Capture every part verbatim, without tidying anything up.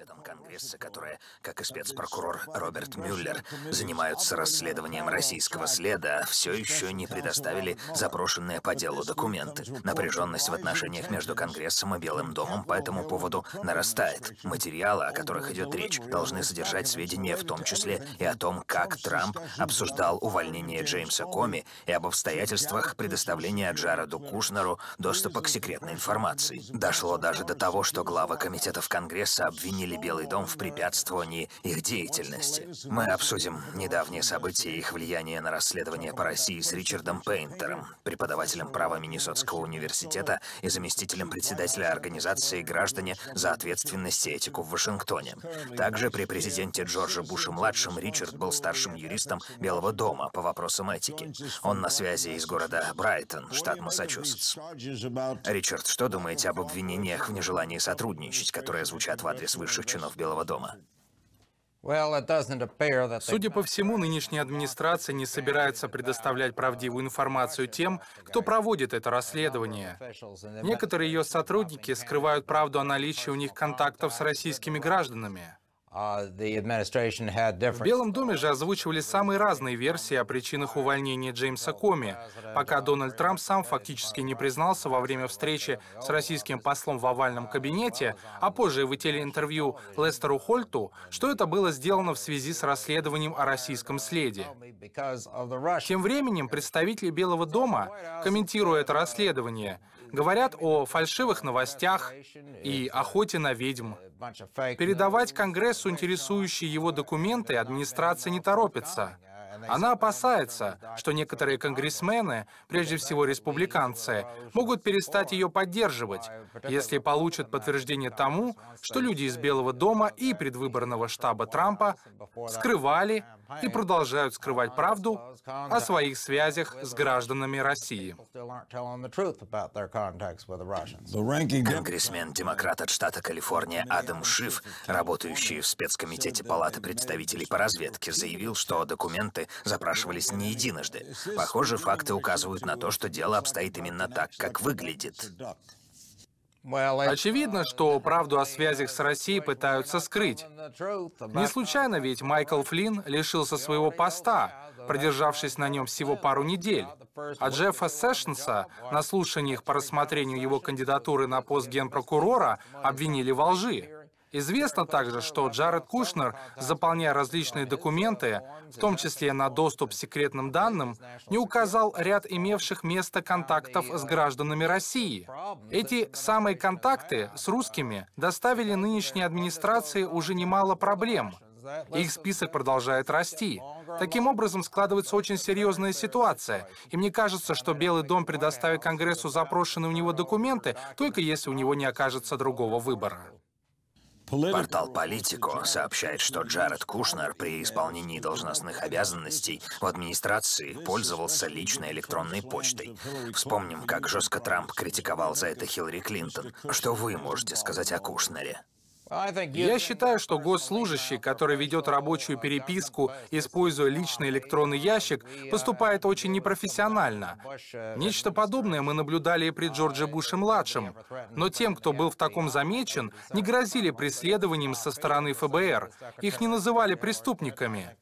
комитетом Конгресса, которые, как и спецпрокурор Роберт Мюллер, занимаются расследованием российского следа, все еще не предоставили запрошенные по делу документы. Напряженность в отношениях между Конгрессом и Белым домом по этому поводу нарастает. Материалы, о которых идет речь, должны содержать сведения в том числе и о том, как Трамп обсуждал увольнение Джеймса Коми и об обстоятельствах предоставления Джареду Кушнеру доступа к секретной информации. Дошло даже до того, что главы комитетов Конгресса обвинили Белый дом в препятствовании их деятельности. Мы обсудим недавние события и их влияние на расследование по России с Ричардом Пейнтером, преподавателем права Миннесотского университета и заместителем председателя организации «Граждане за ответственность и этику» в Вашингтоне. Также при президенте Джорджа Буша-младшем Ричард был старшим юристом Белого дома по вопросам этики. Он на связи из города Брайтон, штат Массачусетс. Ричард, что думаете об обвинениях в нежелании сотрудничать, которые звучат в адрес высших чинов Белого дома? Судя по всему, нынешняя администрация не собирается предоставлять правдивую информацию тем, кто проводит это расследование. Некоторые ее сотрудники скрывают правду о наличии у них контактов с российскими гражданами. В Белом доме же озвучивали самые разные версии о причинах увольнения Джеймса Коми, пока Дональд Трамп сам фактически не признался во время встречи с российским послом в овальном кабинете, а позже в телеинтервью Лестеру Хольту, что это было сделано в связи с расследованием о российском следе. Тем временем представители Белого дома, комментируя это расследование, говорят о фальшивых новостях и охоте на ведьм. Передавать Конгрессу интересующие его документы администрация не торопится. Она опасается, что некоторые конгрессмены, прежде всего республиканцы, могут перестать ее поддерживать, если получат подтверждение тому, что люди из Белого дома и предвыборного штаба Трампа скрывали и продолжают скрывать правду о своих связях с гражданами России. Конгрессмен-демократ от штата Калифорния Адам Шиф, работающий в спецкомитете Палаты представителей по разведке, заявил, что документы запрашивались не единожды. Похоже, факты указывают на то, что дело обстоит именно так, как выглядит. Очевидно, что правду о связях с Россией пытаются скрыть. Не случайно ведь Майкл Флинн лишился своего поста, продержавшись на нем всего пару недель. А Джеффа Сэшнса на слушаниях по рассмотрению его кандидатуры на пост генпрокурора обвинили во лжи. Известно также, что Джаред Кушнер, заполняя различные документы, в том числе на доступ к секретным данным, не указал ряд имевших место контактов с гражданами России. Эти самые контакты с русскими доставили нынешней администрации уже немало проблем. Их список продолжает расти. Таким образом, складывается очень серьезная ситуация. И мне кажется, что Белый дом предоставит Конгрессу запрошенные у него документы, только если у него не окажется другого выбора. Портал «Политико» сообщает, что Джаред Кушнер при исполнении должностных обязанностей в администрации пользовался личной электронной почтой. Вспомним, как жестко Трамп критиковал за это Хиллари Клинтон. Что вы можете сказать о Кушнере? Я считаю, что госслужащий, который ведет рабочую переписку, используя личный электронный ящик, поступает очень непрофессионально. Нечто подобное мы наблюдали и при Джордже Буше-младшем. Но тем, кто был в таком замечен, не грозили преследованием со стороны эф бэ эр. Их не называли преступниками.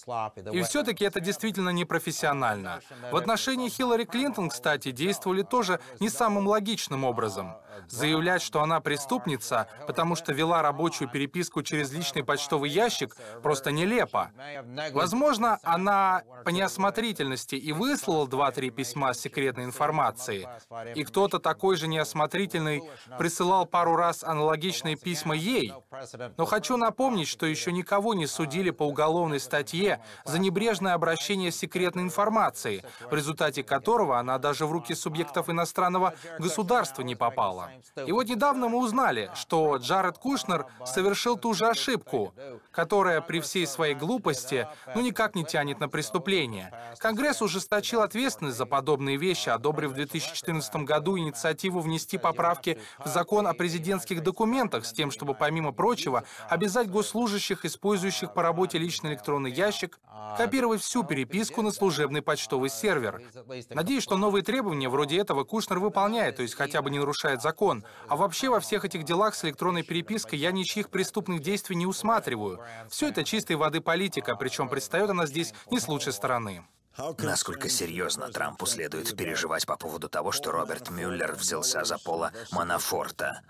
И все-таки это действительно непрофессионально. В отношении Хиллари Клинтон, кстати, действовали тоже не самым логичным образом. Заявлять, что она преступница, потому что вела рабочую переписку через личный почтовый ящик, просто нелепо. Возможно, она по неосмотрительности и выслала два-три письма с секретной информацией, и кто-то такой же неосмотрительный присылал пару раз аналогичные письма ей. Но хочу напомнить, что еще никого не судили по уголовной статье за небрежное обращение с секретной информацией, в результате которого она даже в руки субъектов иностранного государства не попала. И вот недавно мы узнали, что Джаред Кушнер совершил ту же ошибку, которая при всей своей глупости ну никак не тянет на преступление. Конгресс ужесточил ответственность за подобные вещи, одобрив в две тысячи четырнадцатом году инициативу внести поправки в закон о президентских документах с тем, чтобы, помимо прочего, обязать госслужащих, использующих по работе личный электронный ящик, копировать всю переписку на служебный почтовый сервер. Надеюсь, что новые требования вроде этого Кушнер выполняет, то есть хотя бы не нарушает закон. закон. А вообще во всех этих делах с электронной перепиской я ничьих преступных действий не усматриваю. Все это чистой воды политика, причем предстает она здесь не с лучшей стороны. Насколько серьезно Трампу следует переживать по поводу того, что Роберт Мюллер взялся за Пола Манафорта?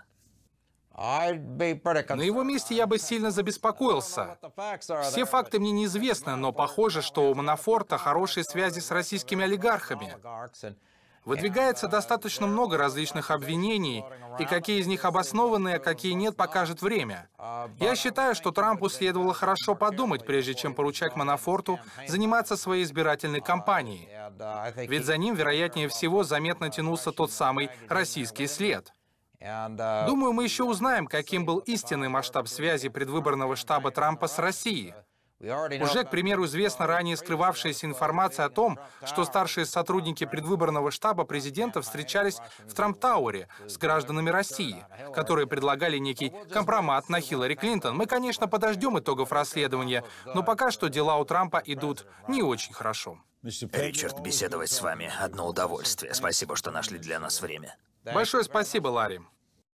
На его месте я бы сильно забеспокоился. Все факты мне неизвестны, но похоже, что у Манафорта хорошие связи с российскими олигархами. Выдвигается достаточно много различных обвинений, и какие из них обоснованные, а какие нет, покажет время. Я считаю, что Трампу следовало хорошо подумать, прежде чем поручать Манафорту заниматься своей избирательной кампанией. Ведь за ним, вероятнее всего, заметно тянулся тот самый российский след. Думаю, мы еще узнаем, каким был истинный масштаб связи предвыборного штаба Трампа с Россией. Уже, к примеру, известна ранее скрывавшаяся информация о том, что старшие сотрудники предвыборного штаба президента встречались в Трамп-Тауэре с гражданами России, которые предлагали некий компромат на Хиллари Клинтон. Мы, конечно, подождем итогов расследования, но пока что дела у Трампа идут не очень хорошо. Ричард, беседовать с вами — одно удовольствие. Спасибо, что нашли для нас время. Большое спасибо, Ларри.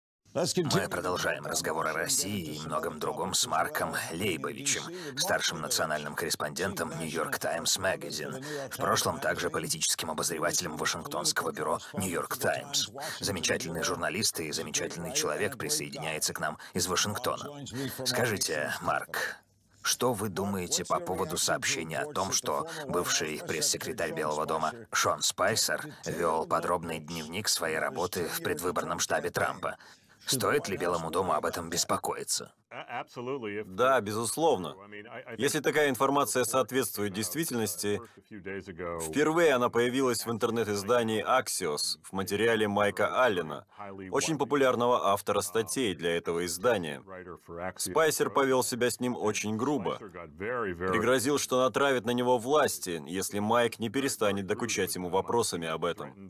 Мы продолжаем разговор о России и многом другом с Марком Лейбовичем, старшим национальным корреспондентом «Нью-Йорк Таймс Магазин», в прошлом также политическим обозревателем Вашингтонского бюро «Нью-Йорк Таймс». Замечательный журналист и замечательный человек присоединяется к нам из Вашингтона. Скажите, Марк, что вы думаете по поводу сообщения о том, что бывший пресс-секретарь Белого дома Шон Спайсер вел подробный дневник своей работы в предвыборном штабе Трампа? Стоит ли Белому дому об этом беспокоиться? Да, безусловно. Если такая информация соответствует действительности, впервые она появилась в интернет-издании Axios в материале Майка Аллена, очень популярного автора статей для этого издания. Спайсер повел себя с ним очень грубо. Пригрозил, что натравит на него власти, если Майк не перестанет докучать ему вопросами об этом.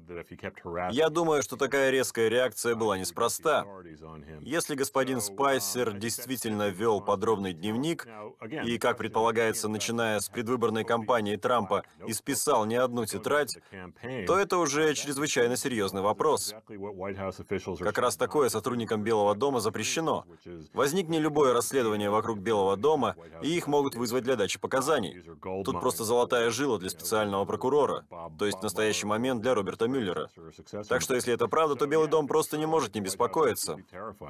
Я думаю, что такая резкая реакция была неспроста. Если господин Спайсер действительно вел подробный дневник и, как предполагается, начиная с предвыборной кампании Трампа, исписал не одну тетрадь, то это уже чрезвычайно серьезный вопрос. Как раз такое сотрудникам Белого дома запрещено. Возникнет любое расследование вокруг Белого дома, и их могут вызвать для дачи показаний. Тут просто золотая жила для специального прокурора, то есть в настоящий момент для Роберта Мюллера. Так что если это правда, то Белый дом просто не может не беспокоиться.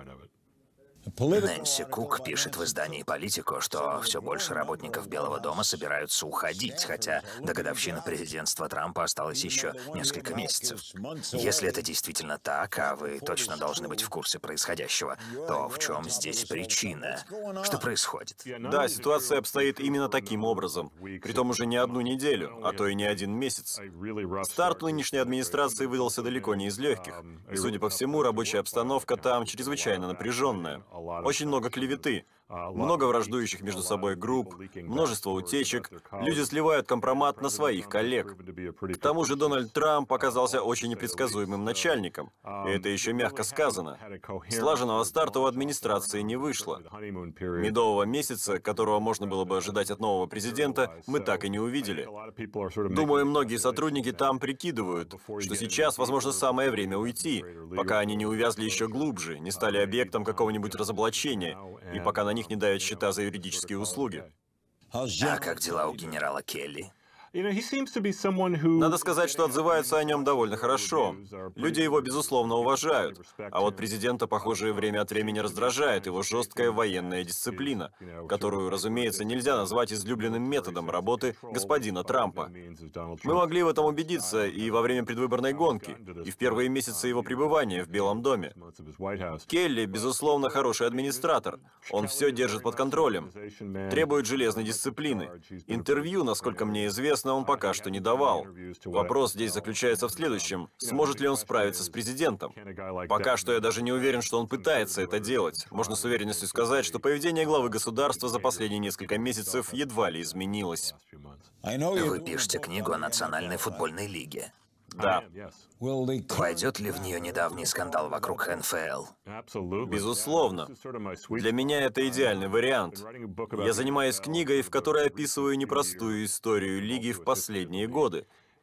Нэнси Кук пишет в издании «Политико», что все больше работников Белого дома собираются уходить, хотя до годовщины президентства Трампа осталось еще несколько месяцев. Если это действительно так, а вы точно должны быть в курсе происходящего, то в чем здесь причина? Что происходит? Да, ситуация обстоит именно таким образом. Притом уже не одну неделю, а то и не один месяц. Старт нынешней администрации выдался далеко не из легких. И, судя по всему, рабочая обстановка там чрезвычайно напряженная. Очень много клеветы, много враждующих между собой групп, множество утечек, люди сливают компромат на своих коллег. К тому же Дональд Трамп оказался очень непредсказуемым начальником, и это еще мягко сказано. Слаженного старта у администрации не вышло. Медового месяца, которого можно было бы ожидать от нового президента, мы так и не увидели. Думаю, многие сотрудники там прикидывают, что сейчас, возможно, самое время уйти, пока они не увязли еще глубже, не стали объектом какого-нибудь разоблачения, и пока на них не давят счета за юридические услуги. А как дела у генерала Келли? Надо сказать, что отзываются о нем довольно хорошо. Люди его, безусловно, уважают. А вот президента, похоже, время от времени раздражает его жесткая военная дисциплина, которую, разумеется, нельзя назвать излюбленным методом работы господина Трампа. Мы могли в этом убедиться и во время предвыборной гонки, и в первые месяцы его пребывания в Белом доме. Келли, безусловно, хороший администратор. Он все держит под контролем, требует железной дисциплины. Интервью, насколько мне известно, он пока что не давал. Вопрос здесь заключается в следующем. Сможет ли он справиться с президентом? Пока что я даже не уверен, что он пытается это делать. Можно с уверенностью сказать, что поведение главы государства за последние несколько месяцев едва ли изменилось. Вы пишете книгу о Национальной футбольной лиге. Да. Войдет ли в нее недавний скандал вокруг эн эф эл? Безусловно. Для меня это идеальный вариант. Я занимаюсь книгой, в которой описываю непростую историю лиги в последние годы.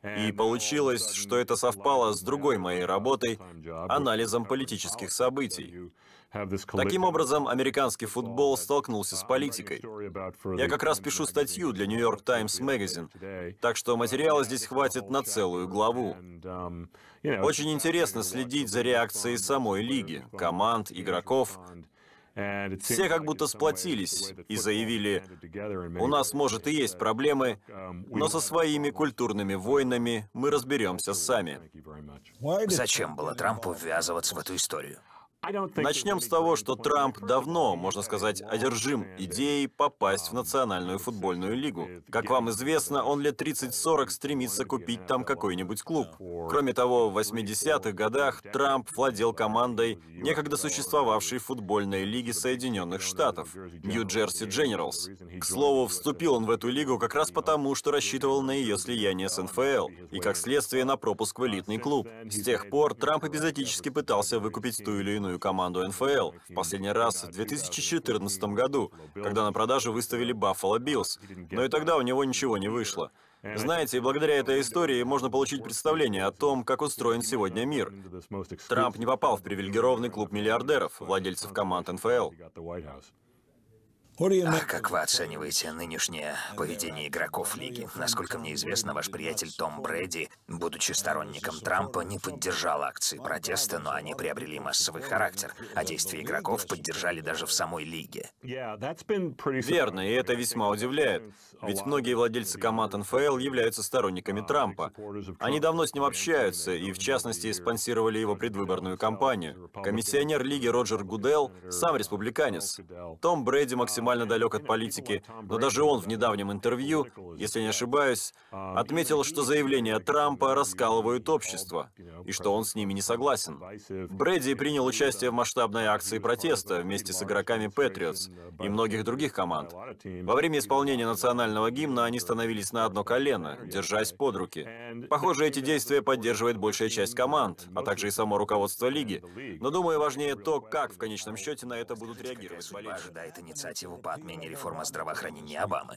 И получилось, что это совпало с другой моей работой — анализом политических событий. Таким образом, американский футбол столкнулся с политикой. Я как раз пишу статью для New York Times Magazine, так что материала здесь хватит на целую главу. Очень интересно следить за реакцией самой лиги, команд, игроков. Все как будто сплотились и заявили: у нас, может, и есть проблемы, но со своими культурными войнами мы разберемся сами. Зачем было Трампу ввязываться в эту историю? Начнем с того, что Трамп давно, можно сказать, одержим идеей попасть в Национальную футбольную лигу. Как вам известно, он лет тридцать-сорок стремится купить там какой-нибудь клуб. Кроме того, в восьмидесятых годах Трамп владел командой некогда существовавшей футбольной лиги Соединенных Штатов, Нью-Джерси Дженералс. К слову, вступил он в эту лигу как раз потому, что рассчитывал на ее слияние с эн эф эл и, как следствие, на пропуск в элитный клуб. С тех пор Трамп эпизодически пытался выкупить ту или иную команду эн эф эл, в последний раз в две тысячи четырнадцатом году, когда на продажу выставили Buffalo Bills, но и тогда у него ничего не вышло. Знаете, благодаря этой истории можно получить представление о том, как устроен сегодня мир. Трамп не попал в привилегированный клуб миллиардеров, владельцев команд эн эф эл. А как вы оцениваете нынешнее поведение игроков лиги? Насколько мне известно, ваш приятель Том Брэди, будучи сторонником Трампа, не поддержал акции протеста, но они приобрели массовый характер, а действия игроков поддержали даже в самой лиге. Верно, и это весьма удивляет. Ведь многие владельцы команд эн эф эл являются сторонниками Трампа. Они давно с ним общаются и, в частности, спонсировали его предвыборную кампанию. Комиссионер лиги Роджер Гудел сам республиканец. Том Брэди максимально далек от политики, но даже он в недавнем интервью, если не ошибаюсь, отметил, что заявления Трампа раскалывают общество, и что он с ними не согласен. Брэди принял участие в масштабной акции протеста вместе с игроками Патриотс и многих других команд. Во время исполнения национального гимна они становились на одно колено, держась под руки. Похоже, эти действия поддерживает большая часть команд, а также и само руководство лиги. Но, думаю, важнее то, как в конечном счете на это будут реагировать болельщики. Ожидает инициативу по отмене реформы здравоохранения Обамы.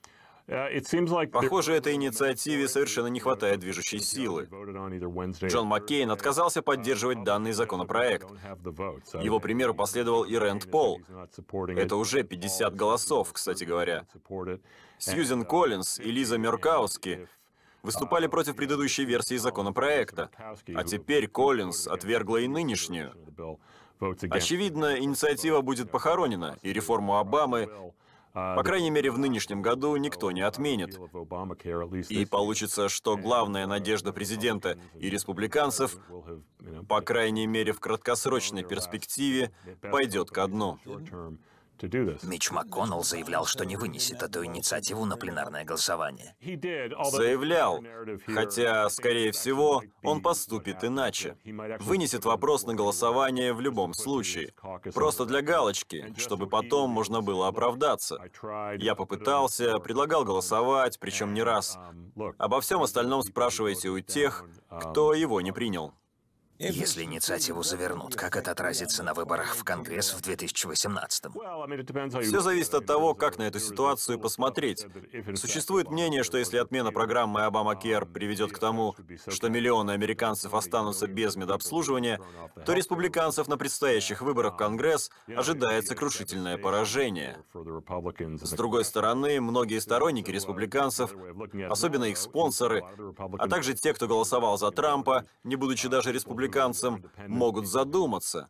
Похоже, этой инициативе совершенно не хватает движущей силы. Джон Маккейн отказался поддерживать данный законопроект. Его примеру последовал и Рэнд Пол. Это уже пятьдесят голосов, кстати говоря. Сьюзен Коллинз и Лиза Мёркауски выступали против предыдущей версии законопроекта, а теперь Коллинз отвергла и нынешнюю. Очевидно, инициатива будет похоронена, и реформу Обамы, по крайней мере, в нынешнем году никто не отменит. И получится, что главная надежда президента и республиканцев, по крайней мере, в краткосрочной перспективе, пойдет ко дну. Митч МакКоннелл заявлял, что не вынесет эту инициативу на пленарное голосование. Заявлял, хотя, скорее всего, он поступит иначе. Вынесет вопрос на голосование в любом случае. Просто для галочки, чтобы потом можно было оправдаться. Я попытался, предлагал голосовать, причем не раз. Обо всем остальном спрашивайте у тех, кто его не принял. Если инициативу завернут, как это отразится на выборах в Конгресс в две тысячи восемнадцатом? Все зависит от того, как на эту ситуацию посмотреть. Существует мнение, что если отмена программы Обама-Кер приведет к тому, что миллионы американцев останутся без медобслуживания, то республиканцев на предстоящих выборах в Конгресс ожидает сокрушительное поражение. С другой стороны, многие сторонники республиканцев, особенно их спонсоры, а также те, кто голосовал за Трампа, не будучи даже республиканцем, могут задуматься.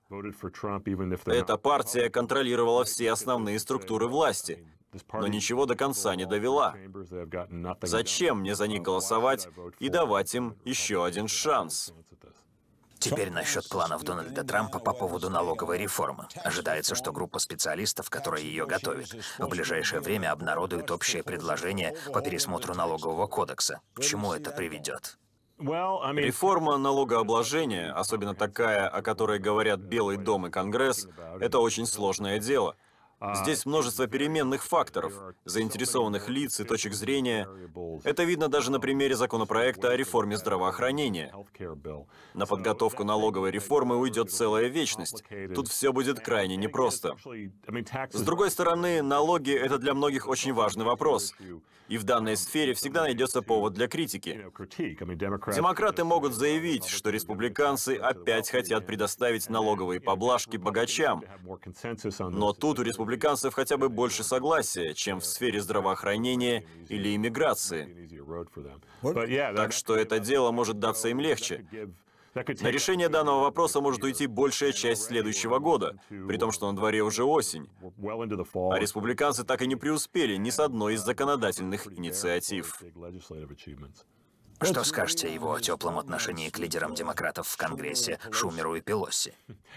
Эта партия контролировала все основные структуры власти, но ничего до конца не довела. Зачем мне за них голосовать и давать им еще один шанс? Теперь насчет планов Дональда Трампа по поводу налоговой реформы. Ожидается, что группа специалистов, которая ее готовит, в ближайшее время обнародует общее предложение по пересмотру налогового кодекса. К чему это приведет? Реформа налогообложения, особенно такая, о которой говорят Белый дом и Конгресс, это очень сложное дело. Здесь множество переменных факторов, заинтересованных лиц и точек зрения. Это видно даже на примере законопроекта о реформе здравоохранения. На подготовку налоговой реформы уйдет целая вечность. Тут все будет крайне непросто. С другой стороны, налоги — это для многих очень важный вопрос. И в данной сфере всегда найдется повод для критики. Демократы могут заявить, что республиканцы опять хотят предоставить налоговые поблажки богачам. Но тут у республиканцев хотя бы больше согласия, чем в сфере здравоохранения или иммиграции. Так что это дело может даться им легче. На решение данного вопроса может уйти большая часть следующего года, при том, что на дворе уже осень. А республиканцы так и не преуспели ни с одной из законодательных инициатив. Что скажете о его теплом отношении к лидерам демократов в Конгрессе, Шумеру и Пелоси?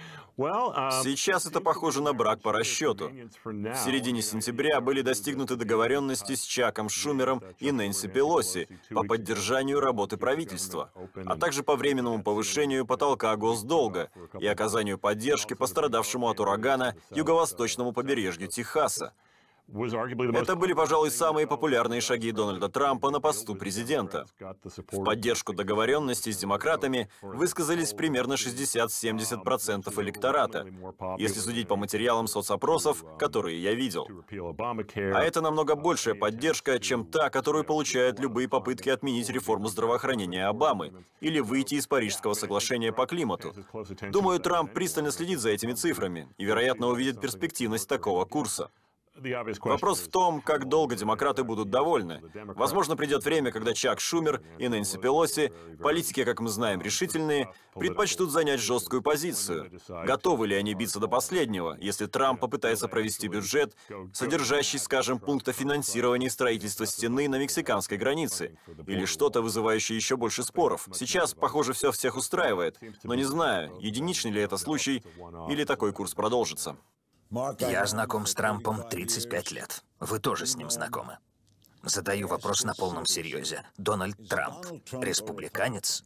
Сейчас это похоже на брак по расчету. В середине сентября были достигнуты договоренности с Чаком Шумером и Нэнси Пелоси по поддержанию работы правительства, а также по временному повышению потолка госдолга и оказанию поддержки пострадавшему от урагана юго-восточному побережью Техаса. Это были, пожалуй, самые популярные шаги Дональда Трампа на посту президента. В поддержку договоренности с демократами высказались примерно шестьдесят-семьдесят процентов электората, если судить по материалам соцопросов, которые я видел. А это намного большая поддержка, чем та, которую получают любые попытки отменить реформу здравоохранения Обамы или выйти из Парижского соглашения по климату. Думаю, Трамп пристально следит за этими цифрами и, вероятно, увидит перспективность такого курса. Вопрос в том, как долго демократы будут довольны. Возможно, придет время, когда Чак Шумер и Нэнси Пелоси, политики, как мы знаем, решительные, предпочтут занять жесткую позицию. Готовы ли они биться до последнего, если Трамп попытается провести бюджет, содержащий, скажем, пункт о финансировании строительства стены на мексиканской границе, или что-то, вызывающее еще больше споров? Сейчас, похоже, все всех устраивает, но не знаю, единичный ли это случай, или такой курс продолжится. Я знаком с Трампом тридцать пять лет. Вы тоже с ним знакомы. Задаю вопрос на полном серьезе. Дональд Трамп — республиканец?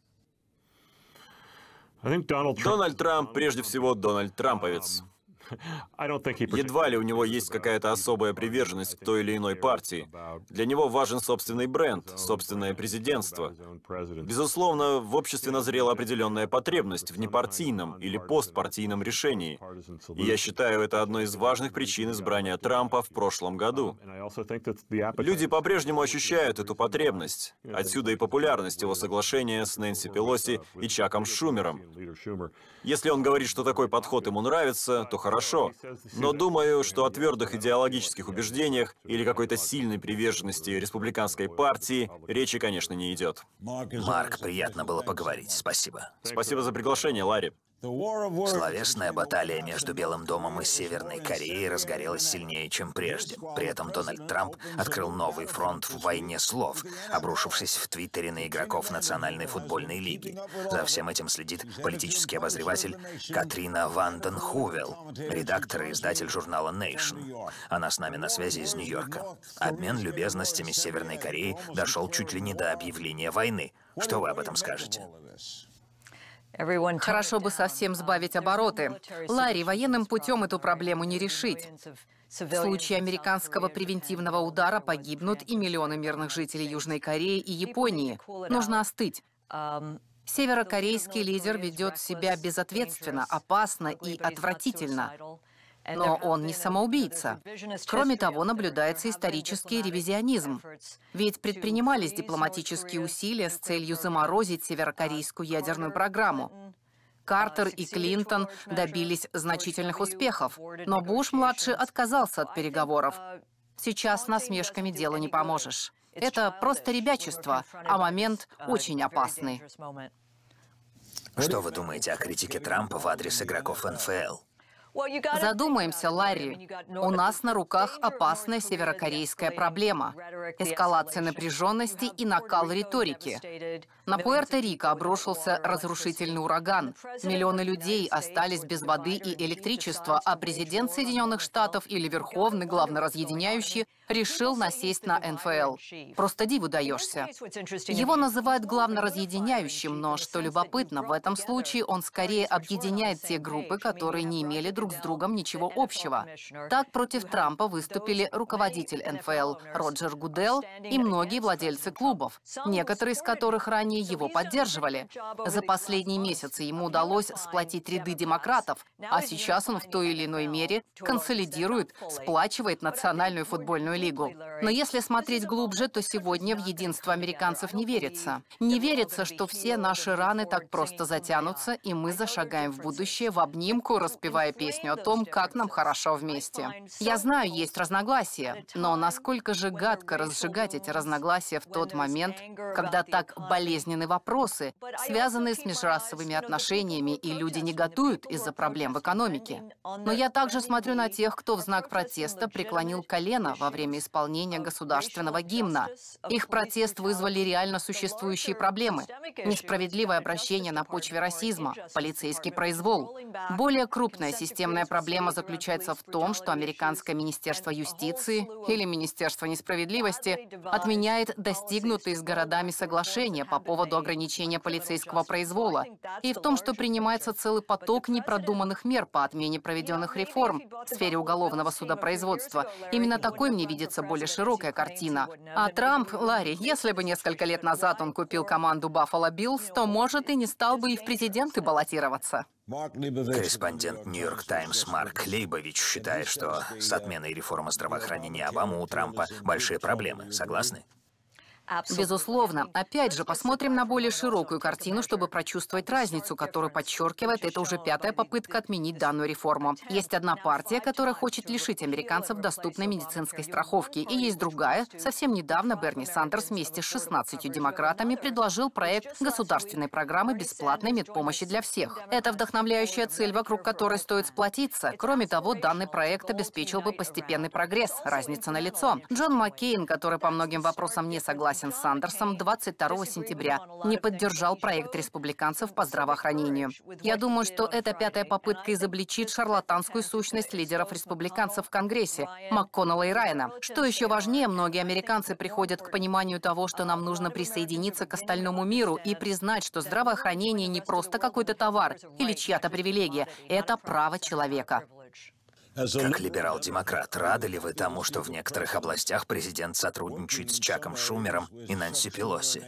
Дональд Трамп, прежде всего, Дональд Трамповец. Едва ли у него есть какая-то особая приверженность к той или иной партии. Для него важен собственный бренд, собственное президентство. Безусловно, в обществе назрела определенная потребность в непартийном или постпартийном решении. И я считаю, это одной из важных причин избрания Трампа в прошлом году. Люди по-прежнему ощущают эту потребность. Отсюда и популярность его соглашения с Нэнси Пелоси и Чаком Шумером. Если он говорит, что такой подход ему нравится, то хорошо. Но думаю, что о твердых идеологических убеждениях или какой-то сильной приверженности республиканской партии речи, конечно, не идет. Марк, приятно было поговорить. Спасибо. Спасибо за приглашение, Ларри. Словесная баталия между Белым домом и Северной Кореей разгорелась сильнее, чем прежде. При этом Дональд Трамп открыл новый фронт в войне слов, обрушившись в Твиттере на игроков Национальной футбольной лиги. За всем этим следит политический обозреватель Катрина Ванден Хувел, редактор и издатель журнала Nation. Она с нами на связи из Нью-Йорка. Обмен любезностями с Северной Кореей дошел чуть ли не до объявления войны. Что вы об этом скажете? Хорошо бы совсем сбавить обороты. Ларри, военным путем эту проблему не решить. В случае американского превентивного удара погибнут и миллионы мирных жителей Южной Кореи и Японии. Нужно остыть. Северокорейский лидер ведет себя безответственно, опасно и отвратительно. Но он не самоубийца. Кроме того, наблюдается исторический ревизионизм. Ведь предпринимались дипломатические усилия с целью заморозить северокорейскую ядерную программу. Картер и Клинтон добились значительных успехов, но Буш-младший отказался от переговоров. Сейчас насмешками делу не поможешь. Это просто ребячество, а момент очень опасный. Что вы думаете о критике Трампа в адрес игроков эн эф эл? Задумаемся, Ларри. У нас на руках опасная северокорейская проблема. Эскалация напряженности и накал риторики. На Пуэрто-Рико обрушился разрушительный ураган. Миллионы людей остались без воды и электричества, а президент Соединенных Штатов или Верховный, главноразъединяющий, решил насесть на эн эф эл. Просто диву даешься. Его называют главноразъединяющим, но, что любопытно, в этом случае он скорее объединяет те группы, которые не имели друг с другом ничего общего. Так против Трампа выступили руководитель эн эф эл Роджер Гудел и многие владельцы клубов, некоторые из которых ранее его поддерживали. За последние месяцы ему удалось сплотить ряды демократов, а сейчас он в той или иной мере консолидирует, сплачивает Национальную футбольную лигу. Но если смотреть глубже, то сегодня в единство американцев не верится. Не верится, что все наши раны так просто затянутся, и мы зашагаем в будущее в обнимку, распевая песню о том, как нам хорошо вместе. Я знаю, есть разногласия, но насколько же гадко разжигать эти разногласия в тот момент, когда так болезненны вопросы, связанные с межрасовыми отношениями, и люди негодуют из-за проблем в экономике. Но я также смотрю на тех, кто в знак протеста преклонил колено во время исполнения государственного гимна. Их протест вызвали реально существующие проблемы. Несправедливое обращение на почве расизма, полицейский произвол. Более крупная системная проблема заключается в том, что американское Министерство юстиции или Министерство несправедливости отменяет достигнутые с городами соглашения по поводу ограничения полицейского произвола, и в том, что принимается целый поток непродуманных мер по отмене проведенных реформ в сфере уголовного судопроизводства. Именно такой мне видится более широкая картина. А Трамп, Ларри, если бы несколько лет назад он купил команду Buffalo Bills, то, может, и не стал бы и в президенты баллотироваться. Корреспондент «Нью-Йорк Таймс» Марк Лейбович считает, что с отменой реформы здравоохранения Обамы у Трампа большие проблемы. Согласны? Безусловно. Опять же, посмотрим на более широкую картину, чтобы прочувствовать разницу, которую подчеркивает это уже пятая попытка отменить данную реформу. Есть одна партия, которая хочет лишить американцев доступной медицинской страховки, и есть другая. Совсем недавно Берни Сандерс вместе с шестнадцатью демократами предложил проект государственной программы бесплатной медпомощи для всех. Это вдохновляющая цель, вокруг которой стоит сплотиться. Кроме того, данный проект обеспечил бы постепенный прогресс. Разница налицо. Джон Маккейн, который по многим вопросам не согласен с Сандерсом, двадцать второго сентября не поддержал проект республиканцев по здравоохранению. Я думаю, что эта пятая попытка изобличит шарлатанскую сущность лидеров республиканцев в Конгрессе, МакКоннелла и Райана. Что еще важнее, многие американцы приходят к пониманию того, что нам нужно присоединиться к остальному миру и признать, что здравоохранение не просто какой-то товар или чья-то привилегия, это право человека. Как либерал-демократ, рады ли вы тому, что в некоторых областях президент сотрудничает с Чаком Шумером и Нэнси Пелоси?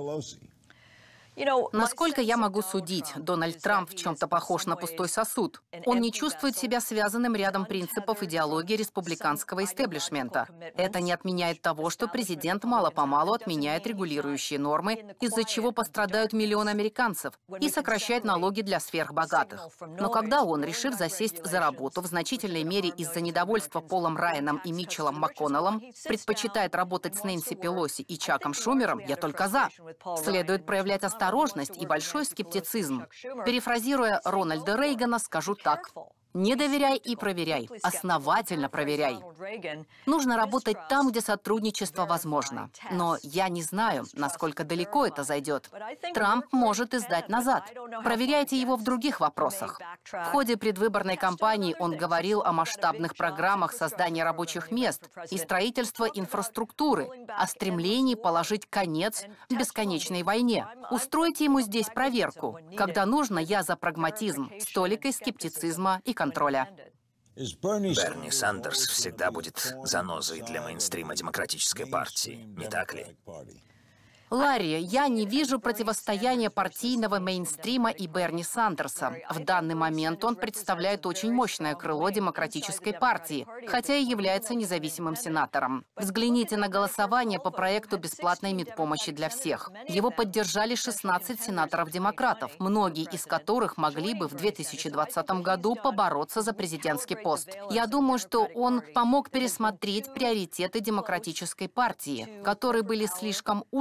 Насколько я могу судить, Дональд Трамп в чем-то похож на пустой сосуд. Он не чувствует себя связанным рядом принципов идеологии республиканского истеблишмента. Это не отменяет того, что президент мало-помалу отменяет регулирующие нормы, из-за чего пострадают миллионы американцев, и сокращает налоги для сверхбогатых. Но когда он, решив засесть за работу, в значительной мере из-за недовольства Полом Райаном и Митчеллом МакКоннеллом, предпочитает работать с Нэнси Пелоси и Чаком Шумером, я только за. Следует проявлять осторожность. Осторожность и большой скептицизм. Перефразируя Рональда Рейгана, скажу так. Не доверяй и проверяй. Основательно проверяй. Нужно работать там, где сотрудничество возможно. Но я не знаю, насколько далеко это зайдет. Трамп может и сдать назад. Проверяйте его в других вопросах. В ходе предвыборной кампании он говорил о масштабных программах создания рабочих мест и строительства инфраструктуры, о стремлении положить конец бесконечной войне. Устройте ему здесь проверку. Когда нужно, я за прагматизм, с толикой скептицизма и контроля. Берни Сандерс всегда будет занозой для мейнстрима Демократической партии, не так ли? Ларри, я не вижу противостояния партийного мейнстрима и Берни Сандерса. В данный момент он представляет очень мощное крыло Демократической партии, хотя и является независимым сенатором. Взгляните на голосование по проекту бесплатной медпомощи для всех. Его поддержали шестнадцать сенаторов-демократов, многие из которых могли бы в две тысячи двадцатом году побороться за президентский пост. Я думаю, что он помог пересмотреть приоритеты Демократической партии, которые были слишком узкими,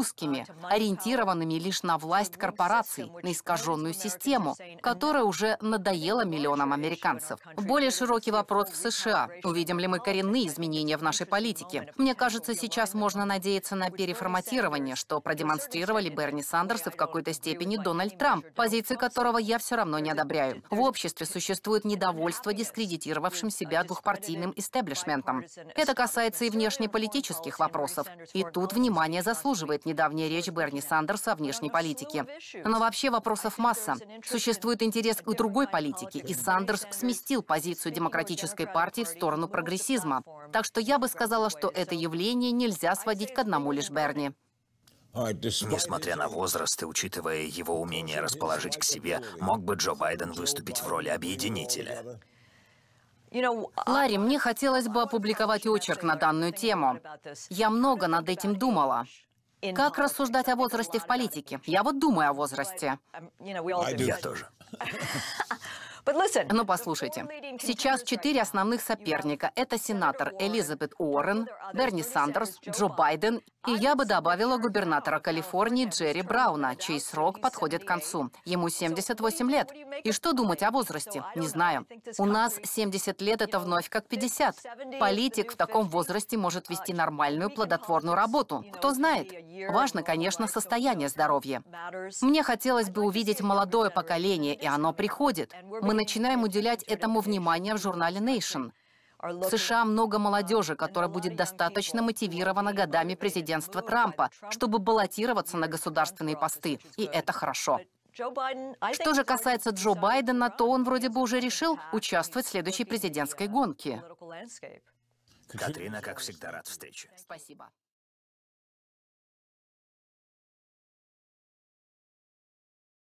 выборами, ориентированными лишь на власть корпораций, на искаженную систему, которая уже надоела миллионам американцев. Более широкий вопрос в США. Увидим ли мы коренные изменения в нашей политике? Мне кажется, сейчас можно надеяться на переформатирование, что продемонстрировали Берни Сандерс и в какой-то степени Дональд Трамп, позиции которого я все равно не одобряю. В обществе существует недовольство дискредитировавшим себя двухпартийным истеблишментом. Это касается и внешнеполитических вопросов. И тут внимание заслуживает недавняя речь Берни Сандерса о внешней политике. Но вообще вопросов масса. Существует интерес к другой политике, и Сандерс сместил позицию Демократической партии в сторону прогрессизма. Так что я бы сказала, что это явление нельзя сводить к одному лишь Берни. Несмотря на возраст и учитывая его умение расположить к себе, мог бы Джо Байден выступить в роли объединителя? Ларри, мне хотелось бы опубликовать очерк на данную тему. Я много над этим думала. Как рассуждать о возрасте в политике? Я вот думаю о возрасте. Я тоже. Ну, послушайте. Сейчас четыре основных соперника. Это сенатор Элизабет Уоррен, Берни Сандерс, Джо Байден, и я бы добавила губернатора Калифорнии Джерри Брауна, чей срок подходит к концу. Ему семьдесят восемь лет. И что думать о возрасте? Не знаю. У нас семьдесят лет — это вновь как пятьдесят. Политик в таком возрасте может вести нормальную плодотворную работу. Кто знает? Важно, конечно, состояние здоровья. Мне хотелось бы увидеть молодое поколение, и оно приходит. Мы начинаем уделять этому внимание в журнале Nation. В США много молодежи, которая будет достаточно мотивирована годами президентства Трампа, чтобы баллотироваться на государственные посты. И это хорошо. Что же касается Джо Байдена, то он вроде бы уже решил участвовать в следующей президентской гонке. Катрина, как всегда, рад встрече. Спасибо.